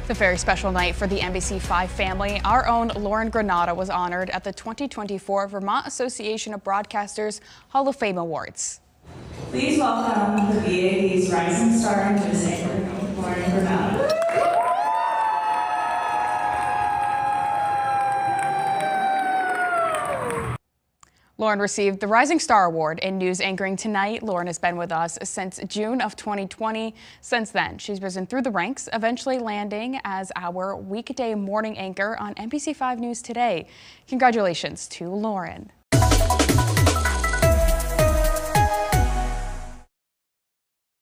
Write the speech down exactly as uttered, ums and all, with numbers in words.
It's a very special night for the N B C five family. Our own Lauren Granada was honored at the twenty twenty-four Vermont Association of Broadcasters Hall of Fame Awards. Please welcome the V A B's Rising Star News anchor, Lauren Granada. Lauren received the Rising Star Award in news anchoring tonight. Lauren has been with us since June of twenty twenty. Since then, she's risen through the ranks, eventually landing as our weekday morning anchor on N B C five News Today. Congratulations to Lauren.